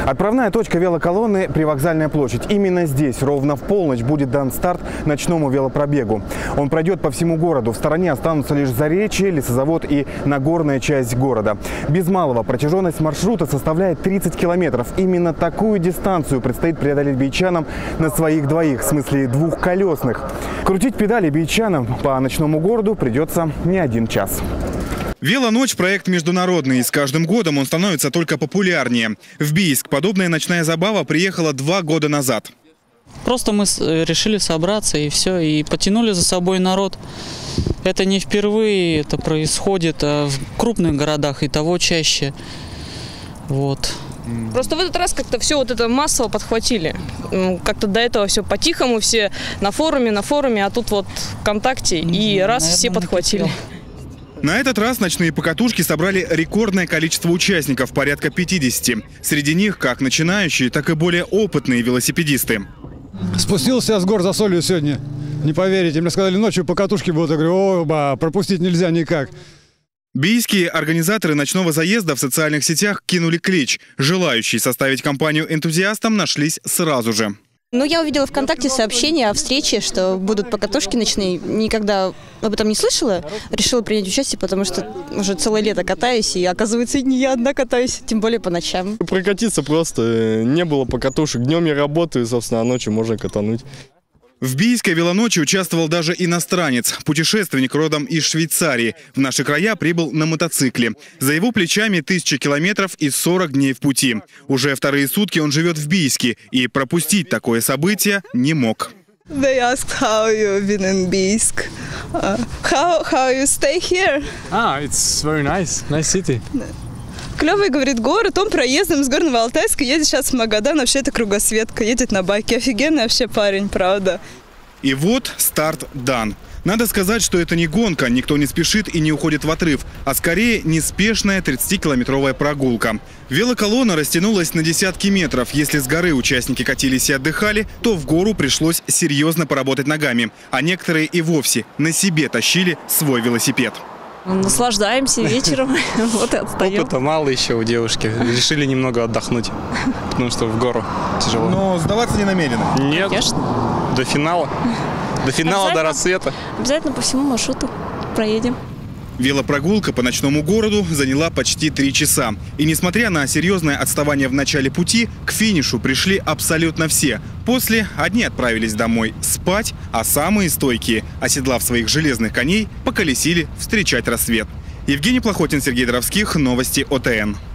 Отправная точка велоколонны – Привокзальная площадь. Именно здесь ровно в полночь будет дан старт ночному велопробегу. Он пройдет по всему городу. В стороне останутся лишь Заречье, Лесозавод и Нагорная часть города. Без малого протяженность маршрута составляет 30 километров. Именно такую дистанцию предстоит преодолеть бийчанам на своих двоих, в смысле двухколесных. Крутить педали бийчанам по ночному городу придется не один час. Велоночь – проект международный, и с каждым годом он становится только популярнее. В Бийск подобная ночная забава приехала 2 года назад. Просто мы решили собраться и все, и потянули за собой народ. Это не впервые, это происходит в крупных городах и того чаще. Вот. Просто в этот раз как-то все вот это массово подхватили. Как-то до этого все по-тихому, все на форуме, а тут вот ВКонтакте, и раз все подхватили. На этот раз ночные покатушки собрали рекордное количество участников, порядка 50. Среди них как начинающие, так и более опытные велосипедисты. Спустился с гор за солью сегодня. Не поверите, мне сказали, ночью покатушки будут. Я говорю, оба, пропустить нельзя никак. Бийские организаторы ночного заезда в социальных сетях кинули клич. Желающие составить компанию энтузиастам нашлись сразу же. Ну, я увидела ВКонтакте сообщение о встрече, что будут покатушки ночные. Никогда об этом не слышала. Решила принять участие, потому что уже целое лето катаюсь, и оказывается, не я одна катаюсь, тем более по ночам. Прокатиться просто не было покатушек. Днем я работаю, собственно, а ночью можно катануть. В Бийской велоночи участвовал даже иностранец. Путешественник родом из Швейцарии. В наши края прибыл на мотоцикле. За его плечами 1000 километров и 40 дней в пути. Уже вторые сутки он живет в Бийске. И пропустить такое событие не мог. They asked how you've been in Бийск. How you stay here? It's very nice. Nice city. Клевый, говорит, город, он проездом с Горного Алтайска едет сейчас в Магадан, вообще это кругосветка, едет на байке. Офигенный вообще парень, правда. И вот старт дан. Надо сказать, что это не гонка, никто не спешит и не уходит в отрыв, а скорее неспешная 30-километровая прогулка. Велоколонна растянулась на десятки метров. Если с горы участники катились и отдыхали, то в гору пришлось серьезно поработать ногами. А некоторые и вовсе на себе тащили свой велосипед. Наслаждаемся вечером. Вот и отстаем. Опыта мало еще у девушки. Решили немного отдохнуть, потому что в гору тяжело. Но сдаваться не намерены? Нет. Конечно. До финала. До финала, до рассвета. Обязательно по всему маршруту проедем. Велопрогулка по ночному городу заняла почти 3 часа. И несмотря на серьезное отставание в начале пути, к финишу пришли абсолютно все. После одни отправились домой спать, а самые стойкие, оседлав своих железных коней, поколесили встречать рассвет. Евгений Плохотин, Сергей Доровских. Новости ОТН.